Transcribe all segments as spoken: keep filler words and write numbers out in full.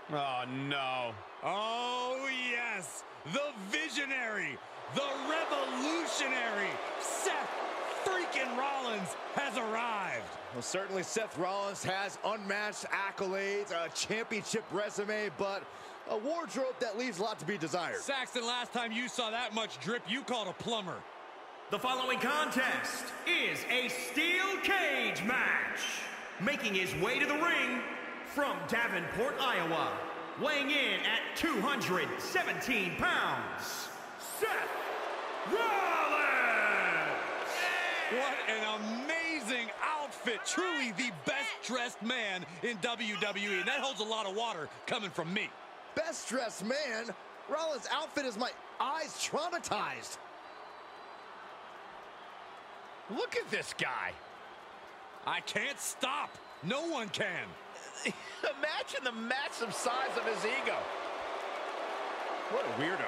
Oh, no. Oh, yes. The visionary, the revolutionary, Seth freaking Rollins has arrived. Well, certainly Seth Rollins has unmatched accolades, a championship resume, but a wardrobe that leaves a lot to be desired. Saxton, last time you saw that much drip, you called a plumber. The following contest is a steel cage match. Making his way to the ring from Davenport, Iowa, weighing in at two hundred seventeen pounds, Seth Rollins! What an amazing outfit. Truly the best dressed man in W W E. And that holds a lot of water coming from me. Best dressed man? Rollins' outfit has my eyes traumatized. Look at this guy. I can't stop. No one can. Imagine the massive size of his ego. What a weirdo.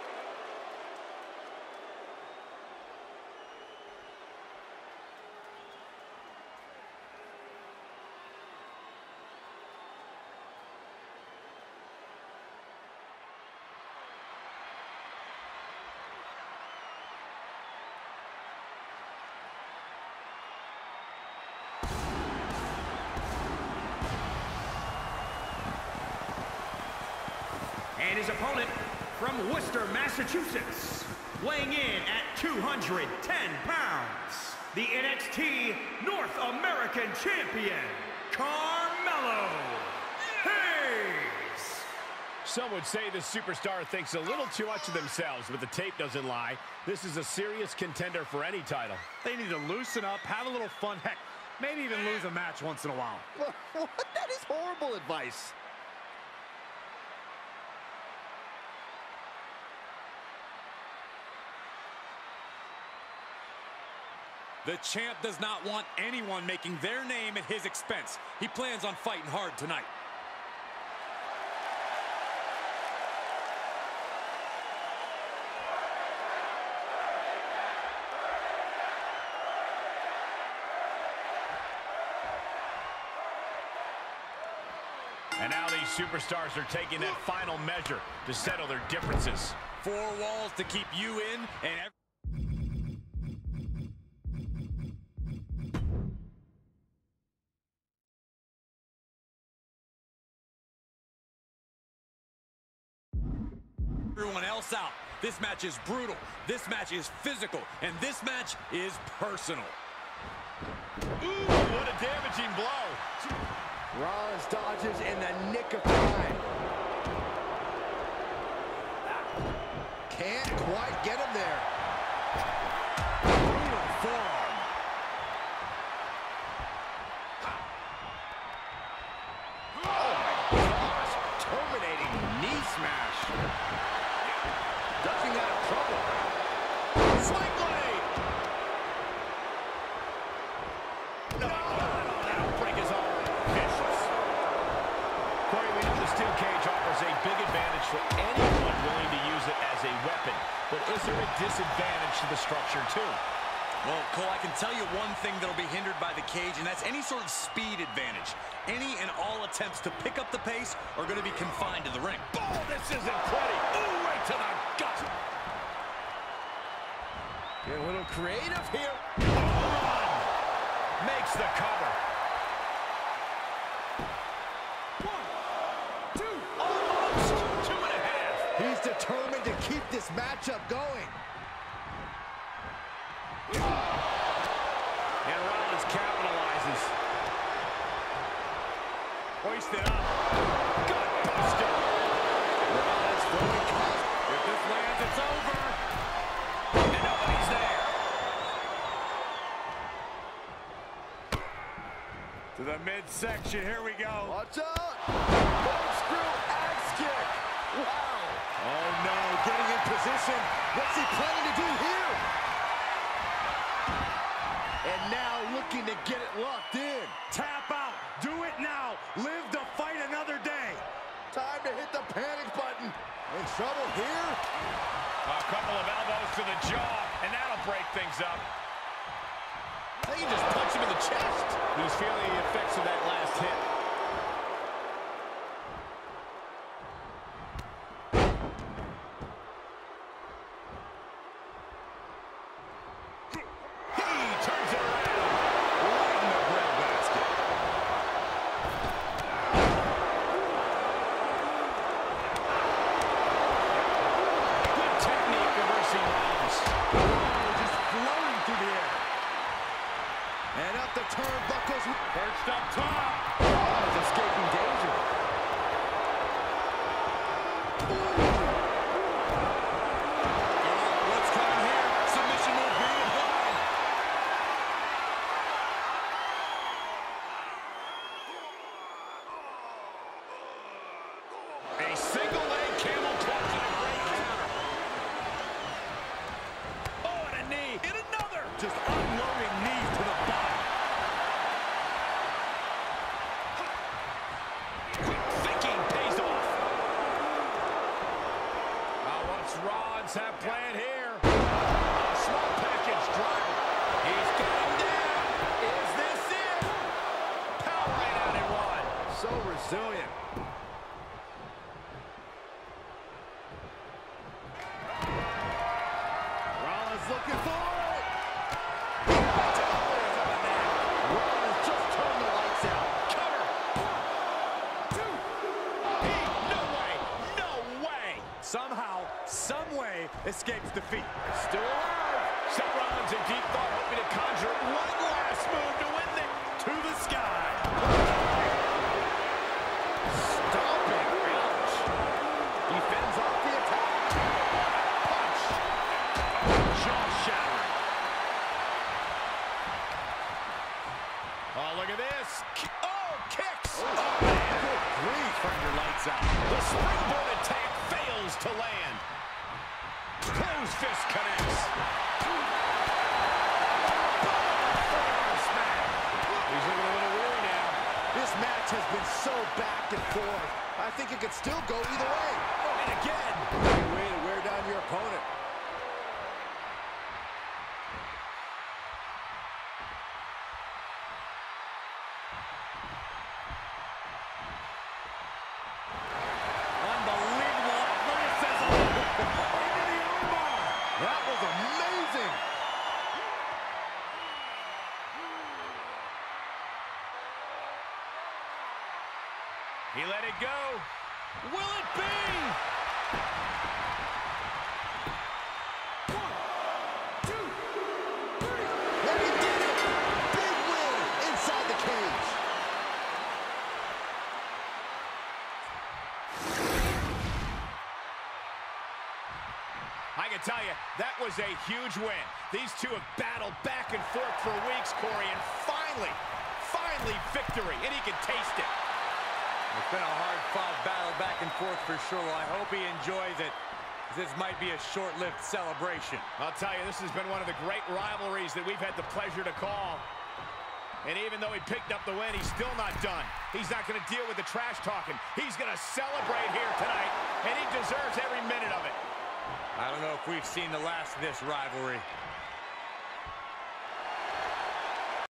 And his opponent from Worcester, Massachusetts, weighing in at two hundred ten pounds, the N X T North American Champion, Carmelo Hayes. Some would say the superstar thinks a little too much of themselves, but the tape doesn't lie. This is a serious contender for any title. They need to loosen up, have a little fun, heck, maybe even lose a match once in a while. What? That is horrible advice. The champ does not want anyone making their name at his expense. He plans on fighting hard tonight. And now these superstars are taking that final measure to settle their differences. Four walls to keep you in and every everyone else out. This match is brutal. This match is physical. And this match is personal. Ooh, what a damaging blow. Rollins dodges in the nick of time. Can't quite get him there. Brutal forearm. Oh my gosh, terminating knee smash. Ducking out of trouble. Sling blade. No, that'll break his arm. Vicious. Corey, we know the steel cage offers a big advantage for anyone willing to use it as a weapon. But is there a disadvantage to the structure, too? Well, Cole, I can tell you one thing that'll be hindered by the cage, and that's any sort of speed advantage. Any and all attempts to pick up the pace are going to be confined to the ring. Oh, this isn't pretty. Ooh, right to the gut. Get a little creative here. Run. Makes the cover. One, two, Almost two and a half. He's determined to keep this matchup going. And Rollins capitalizes. Hoisted up. Gut buster. Rollins throwing cuts. If this lands, it's over. And nobody's there. To the midsection, here we go. Watch out. Corkscrew axe kick. Wow. Oh no, getting in position. What's he planning to do here? And now looking to get it locked in. Tap out. Do it now. Live to fight another day. Time to hit the panic button. In trouble here? A couple of elbows to the jaw, and that'll break things up. I think he just punched him in the chest. He's feeling the effects of that last hit. turnbuckles. Perched up top. Oh, he's escaping danger. What's coming here? Submission move being applied. A single leg camel clutch and a great counter. Oh, and a knee. And another. Just unloading knees to the body. Quick thinking pays off. Now what's Rollins have planned here? A small package drop. He's got him down. Is this it? Power right out in one. So resilient. Rollins looking for it. Rollins just turned the lights out. Cover. Two. He, no way. No way. Somehow, some way, escapes defeat. Still alive. Seth Rollins in deep thought, hoping to conjure one last move to win it. To the sky. Stomping. Ouch. Defends off the attack. Punch. Jaw-shattering. Oh, look at this. Oh, kicks. Oh, man. Good grief. Turn your lights out. The springboard attack fails to land. Close fist connects. He's looking a little weary now. This match has been so back and forth. I think it could still go either way. And again. Great way to wear down your opponent. Unbelievable athleticism. Into the armbar. That was amazing. He let it go. Will it be? One, two, three. And he did it. Big win inside the cage. I can tell you, that was a huge win. These two have battled back and forth for weeks, Corey, and finally, finally victory, and he can taste it. It's been a hard-fought battle back and forth for sure. I hope he enjoys it. This might be a short-lived celebration. I'll tell you, this has been one of the great rivalries that we've had the pleasure to call. And even though he picked up the win, he's still not done. He's not going to deal with the trash talking. He's going to celebrate here tonight, and he deserves every minute of it. I don't know if we've seen the last of this rivalry.